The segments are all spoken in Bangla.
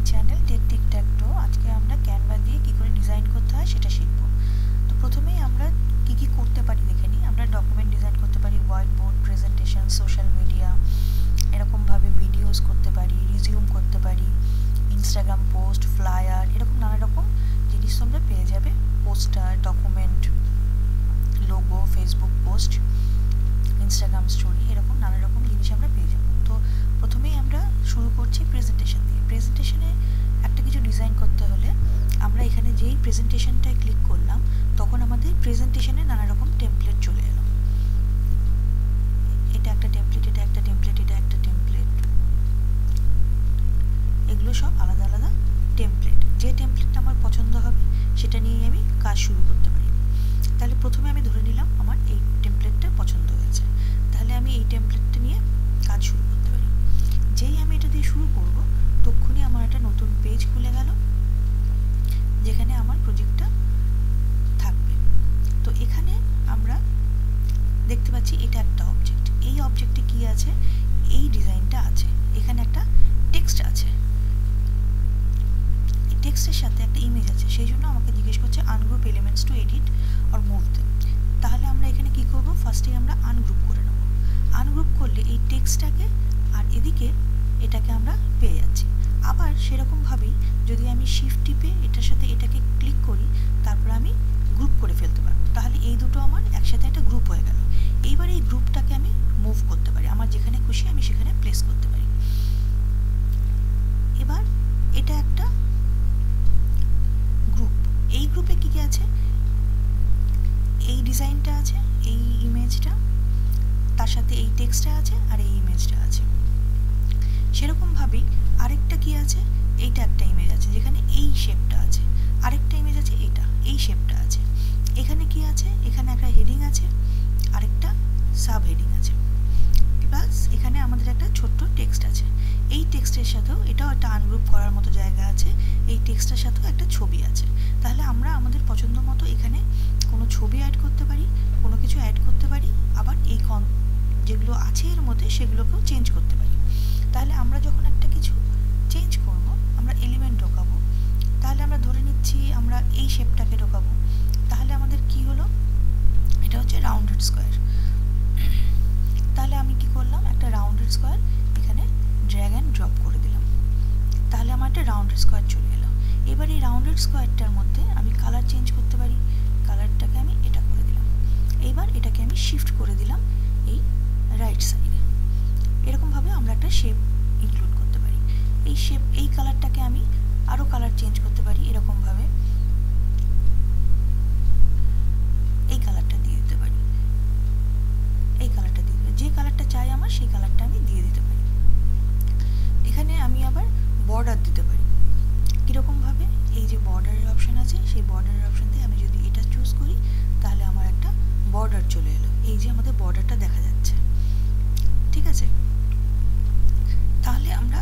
Channel tech tic tac toe. আজকে আমরা ক্যানভা দিয়ে কী করে ডিজাইন করতে হয় সেটা শিখব। তো প্রথমেই আমরা কী করতে পারি দেখে নিই। আমরা ডকুমেন্ট ডিজাইন করতে পারি, white board, presentation, social media, এরকমভাবে ভিডিওস করতে পারি, রিজিউম করতে পারি, ইনস্টাগ্রাম পোস্ট, ফ্লায়ার, এরকম নানা রকম জিনিস তোমরা পেয়ে যাবে। Poster, document, logo, Facebook post, Instagram story, এরকম নানা রকম জিনিস আমরা পেয়ে যাব। তো প্রথমেই আমরা শুরু করছি প্রেজেন্টেশন দিয়ে। প্রেজেন্টেশনে একটা কিছু ডিজাইন করতে হলে আমরা এখানে যেই প্রেজেন্টেশনটায় ক্লিক করলাম তখন আমাদের প্রেজেন্টেশনে নানা রকম টেমপ্লেট চলে এলো। এটা একটা টেমপ্লেট, এটা একটা টেমপ্লেট, এটা একটা টেমপ্লেট, এগুলো সব আলাদা আলাদা টেমপ্লেট। যে টেমপ্লেটটা আমার পছন্দ হবে সেটা নিয়েই আমি কাজ শুরু করতে পারি। তাহলে প্রথমে আমি ধরে নিলাম আমার এই টেমপ্লেটটা পছন্দ হয়েছে, তাহলে আমি এই টেমপ্লেটটা নিয়ে কাজ শুরু করতে পারি। যেই আমি এটা দিয়ে শুরু করব তক্ষুনি আমার একটা নতুন পেজ খুলে গেল যেখানে আমার প্রজেক্টটা থাকবে। তো এখানে আমরা দেখতে পাচ্ছি এটা একটা অবজেক্ট। এই অবজেক্টে কি আছে? এই ডিজাইনটা আছে। এখানে একটা টেক্সট আছে, এই টেক্সটের সাথে একটা ইমেজ আছে। সেই জন্য আমাকে জিজ্ঞেস করছে ungroup elements to edit or move them. তাহলে আমরা এখানে কি করব? ফার্স্টেই আমরা আনগ্রুপ করে নেব। আনগ্রুপ করলে এই টেক্সটটাকে আর এদিকে এটাকে আমরা পেয়ে যাচ্ছি। আবার সেরকমভাবেই যদি আমি শিফট টিপে এটার সাথে এটাকে ক্লিক করি তারপর আমি গ্রুপ করে ফেলতে পারবো। তাহলে এই দুটো আমার একসাথে একটা গ্রুপ হয়ে গেল। এইবার এই গ্রুপটাকে আমি মুভ করতে পারি, আমার যেখানে খুশি আমি সেখানে প্লেস করতে পারি। এবার এটা একটা গ্রুপ। এই গ্রুপে কি কি আছে? এই ডিজাইনটা আছে, এই ইমেজটা, তার সাথে এই টেক্সটটা আছে আর এই ইমেজটা আছে। সেরকমভাবেই আরেকটা কি আছে? এইটা একটা ইমেজ আছে যেখানে এই শেপটা আছে, আরেকটা ইমেজ আছে এটা, এই শেপটা আছে। এখানে কি আছে? এখানে একটা হেডিং আছে, আরেকটা সাব হেডিং আছে, প্লাস এখানে আমাদের একটা ছোট্ট টেক্সট আছে। এই টেক্সটের সাথেও এটাও একটা আনগ্রুপ করার মতো জায়গা আছে। এই টেক্সটের সাথেও একটা ছবি আছে। তাহলে আমরা আমাদের পছন্দ মতো এখানে কোনো ছবি অ্যাড করতে পারি, কোনো কিছু অ্যাড করতে পারি, আবার এই যেগুলো আছে এর মধ্যে সেগুলোকেও চেঞ্জ করতে পারি। তাহলে আমরা যখন একটা কিছু চেঞ্জ করব, আমরা এলিমেন্ট ঢোকাবো, তাহলে আমরা ধরে নিচ্ছি আমরা এই শেপটাকে ঢোকাবো। তাহলে আমাদের কি হলো? এটা হচ্ছে রাউন্ডেড স্কোয়ার। তাহলে আমি কি করলাম? একটা রাউন্ডেড স্কোয়ার এখানে ড্র্যাগ অ্যান্ড ড্রপ করে দিলাম। তাহলে আমার একটা রাউন্ডেড স্কোয়ার চলে এলো। এবার এই রাউন্ডেড স্কোয়ারটার মধ্যে আমি কালার চেঞ্জ করতে পারি। কালারটাকে আমি এটা করে দিলাম। এবার এটাকে আমি শিফট করে দিলাম এই রাইট সাইডে। এরকমভাবে আমরা একটা শেপ ইনক্লুড করতে পারি। এই শেপ, এই কালারটাকে আমি আরও কালার চেঞ্জ করতে পারি। এরকমভাবে এই কালারটা দিয়ে দিতে পারি, এই কালারটা দিয়ে দিতে পারি। যে কালারটা চাই আমার সেই কালারটা আমি দিয়ে দিতে পারি। এখানে আমি আবার বর্ডার দিতে পারি। কীরকমভাবে? এই যে বর্ডারের অপশান আছে, সেই বর্ডারের অপশান দিয়ে আমি যদি এটা চুজ করি তাহলে আমার একটা বর্ডার চলে এলো। এই যে আমাদের বর্ডারটা দেখা যাচ্ছে, ঠিক আছে? তাহলে আমরা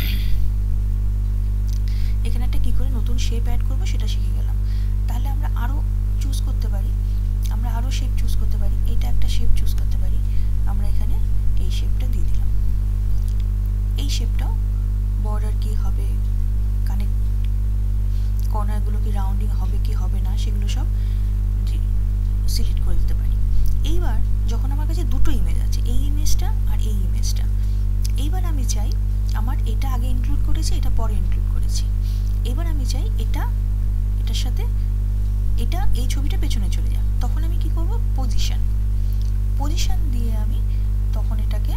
এখানে একটা কী করে নতুন শেপ অ্যাড করবো সেটা শিখে গেলাম। তাহলে আমরা আরও চুজ করতে পারি, আমরা আরও শেপ চুজ করতে পারি। এইটা একটা শেপ চুজ করতে পারি। আমরা এখানে এই শেপটা দিয়ে দিলাম। এই শেপটাও বর্ডার কি হবে, কানেক্ট কর্নারগুলো কি রাউন্ডিং হবে কি হবে না সেগুলো সব সিলেক্ট করে দিতে পারি। এইবার যখন আমার কাছে দুটো ইমেজ আছে, এই ইমেজটা আর এই ইমেজটা, এইবার আমি চাই আমার এটা আগে ইনক্লুড করেছি, এটা পরে ইনক্লুড করেছি। এবার আমি চাই এটা এটার সাথে এটা এই ছবিটা পেছনে চলে যাক। তখন আমি কি করব? পজিশন, পজিশন দিয়ে আমি তখন এটাকে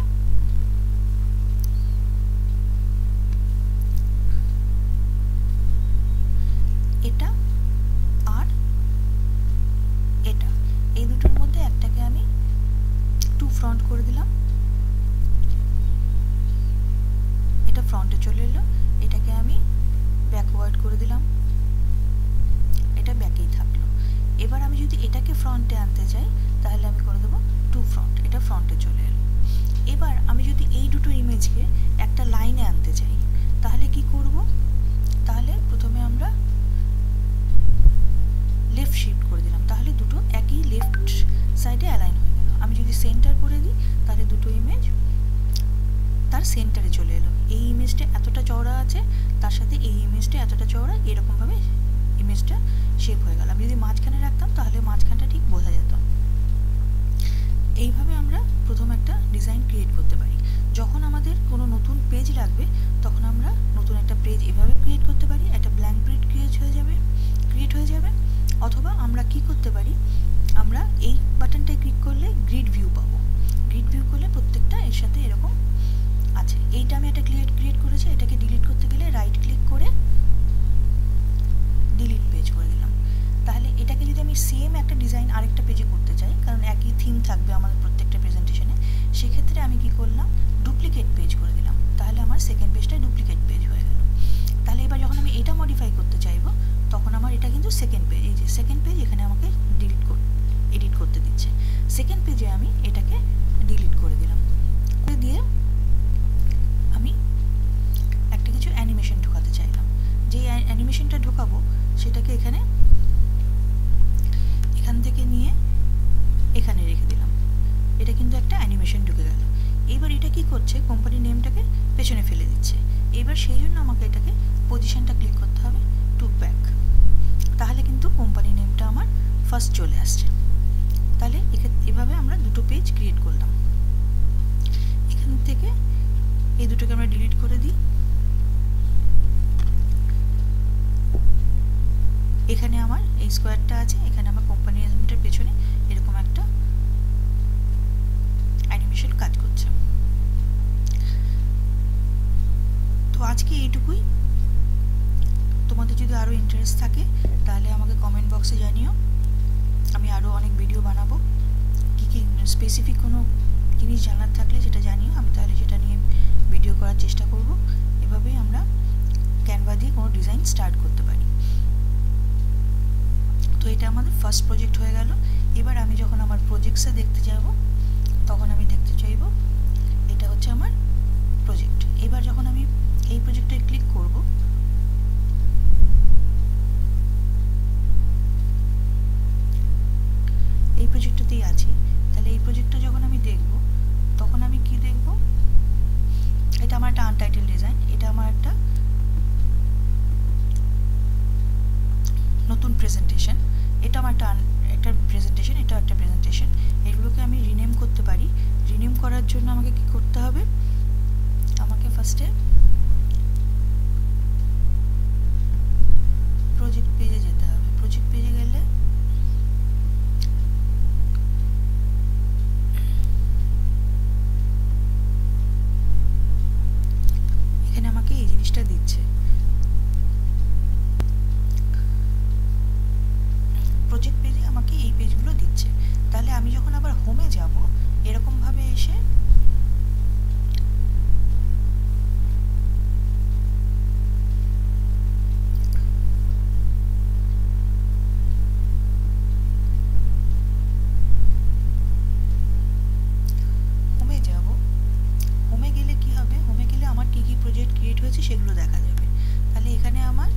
এটা আর এটা, এই দুটোর মধ্যে একটাকে আমি টু ফ্রন্ট করে দিলাম। এটা ফ্রন্টে চলে এলো। এটাকে আমি ব্যাকওয়ার্ড করে দিলাম, এটা ব্যাকেই থাকলো। এবার আমি যদি এটাকে ফ্রন্টে আনতে চাই তাহলে আমি করে দেবো টু ফ্রন্ট, এটা ফ্রন্টে চলে এলো। এবার আমি যদি এই দুটো ইমেজকে একটা লাইনে আনতে চাই তাহলে কি করব? তাহলে প্রথমে আমরা লেফট শিফট করে দিলাম, তাহলে দুটো একই লেফট সাইডে অ্যালাইন হয়ে গেল। আমি যদি সেন্টার করে দিই তাহলে দুটো ইমেজ তার সেন্টারে চলে এলো। এই ইমেজটা এতটা চওড়া আছে, আছে, তার সাথে এই ইমেজটা এতটা চওড়া, এরকমভাবে ইমেজটা শেপ হয়ে গেল। আমি যদি মাঝখানে রাখতাম তাহলে মাঝখানটা ঠিক বোঝা যেত। এইভাবে আমরা প্রথম একটা ডিজাইন ক্রিয়েট করতে পারি। যখন আমাদের কোনো নতুন পেজ লাগবে তখন আমরা নতুন একটা পেজ এভাবে ক্রিয়েট করতে পারি, একটা ব্ল্যাঙ্ক পেজ ক্রিয়েট হয়ে যাবে। অথবা আমরা কি করতে পারি, আমরা এই বাটনটায় ক্লিক করলে গ্রিড ভিউ পাবো। গ্রিড ভিউ করলে প্রত্যেকটা এর সাথে এরকম আছে। এইটা আমি একটা ক্রিয়েট করেছি, এটাকে ডিলিট করতে গেলে রাইট ক্লিক করে ডিলিট পেজ করে দিলাম। তাহলে এটাকে যদি আমি সেম একটা ডিজাইন আরেকটা পেজে করতে চাই, কারণ একই থিম থাকবে আমাদের প্রত্যেকটা প্রেজেন্টেশনে, সেক্ষেত্রে আমি কি করলাম, ডুপ্লিকেট পেজ করে দিলাম। তাহলে আমার সেকেন্ড পেজটা ডুপ্লিকেট পেজ হয়ে গেল। তাহলে এবার যখন আমি এটা মডিফাই করতে চাইবো তখন আমার এটা কিন্তু সেকেন্ড পেজ, এই যে সেকেন্ড পেজ এখানে আমাকে এডিট করতে দিচ্ছে। সেকেন্ড পেজে আমি এটাকে ডিলিট করে দিলাম। করে দিয়ে আমি একটা কিছু অ্যানিমেশন ঢোকাতে চাইলাম। যে অ্যানিমেশনটা ঢোকাবো সেটাকে এখান থেকে নিয়ে এখানে রেখে দিলাম। এটা কিন্তু একটা অ্যানিমেশন ঢুকে গেল। এইবার এটা কি করছে, কোম্পানি নেমটাকে পেছনে ফেলে দিচ্ছে। এবার সেই জন্য আমাকে এটাকে পজিশনটা ক্লিক করতে হবে, টু ব্যাক। তাহলে কিন্তু কোম্পানি নেমটা আমার ফার্স্ট চলে আসছে। তাহলে এভাবে আমরা দুটো পেজ ক্রিয়েট করলাম। এখান থেকে এই দুটোকে আমরা ডিলিট করে দিই। এখানে আমার এই স্কোয়ারটা আছে, এখানে আমার কোম্পানি নেমটার পেছনে এরকম একটা অ্যানিমেশন কাজ করছে। তো আজকে এইটুকুই। তোমাদের যদি আরও ইন্টারেস্ট থাকে তাহলে আমাকে কমেন্ট বক্সে জানিও, আমি আরও অনেক ভিডিও বানাবো। কী স্পেসিফিক কোনো জিনিস জানার থাকলে সেটা জানিও, আমি তাহলে সেটা নিয়ে ভিডিও করার চেষ্টা করব। এভাবেই আমরা ক্যানভা দিয়ে কোনো ডিজাইন স্টার্ট করতে পারি। তো এটা আমাদের ফার্স্ট প্রজেক্ট হয়ে গেল। এবার আমি যখন আমার প্রজেক্টসে দেখতে যাব তখন আমি দেখতে চাইব এটা হচ্ছে আমার প্রজেক্ট। এবার যখন আমি এই প্রজেক্টে ক্লিক করব, এই প্রজেক্টটাতেই আছি, তাহলে এই প্রজেক্টটা যখন আমি দেখব তখন আমি কি দেখব, এটা আমার একটা আনটাইটেল ডিজাইন, এটা আমার একটা নতুন প্রেজেন্টেশন, এটা আমার একটা প্রেজেন্টেশন, এটা একটা প্রেজেন্টেশন। এগুলোকে আমি রিনেম করতে পারি। রিনেম করার জন্য আমাকে কি করতে হবে, আমাকে ফার্স্টে প্রজেক্ট পেজে যেতে হবে। প্রজেক্ট পেজে গেলে এখানে আমাকে এই জিনিসটা দিচ্ছে, প্রজেক্ট পেজে আমাকে এই পেজগুলো দিচ্ছে। তাহলে আমি যখন আবার হোমে যাব এরকমভাবে এসে হোমে যাব, হোমে গেলে কি হবে, হোমে গেলে আমার কী কী প্রজেক্ট ক্রিয়েট হয়েছে সেগুলো দেখা যাবে। তাহলে এখানে আমার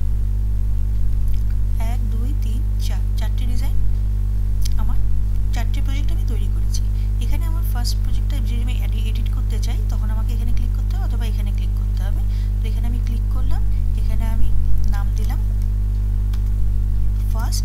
1 2 3 4 চারটে ডিজাইন, আমার চারটে প্রজেক্ট আমি তৈরি করেছি। এখানে আমার ফার্স্ট প্রজেক্টটা যদি আমি এডিট করতে চাই তখন আমাকে এখানে ক্লিক করতে হবে অথবা এখানে ক্লিক করতে হবে। তো এখানে আমি ক্লিক করলাম, এখানে আমি নাম দিলাম ফার্স্ট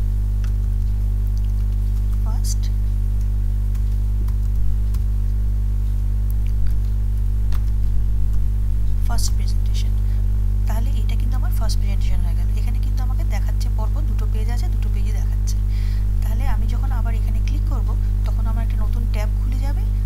প্রেজেন্টেশন। তাহলে এটা কিন্তু আমার ফার্স্ট প্রেজেন্টেশন হয়ে গেল। এখানে কিন্তু আমাকে দেখাচ্ছে পরপর দুটো পেজ আছে, দুটো পেজই দেখাচ্ছে। তাহলে আমি যখন আবার এখানে ক্লিক করব তখন আমার একটা নতুন ট্যাব খুলে যাবে,